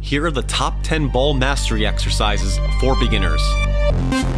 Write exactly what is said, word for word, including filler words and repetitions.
Here are the top ten ball mastery exercises for beginners.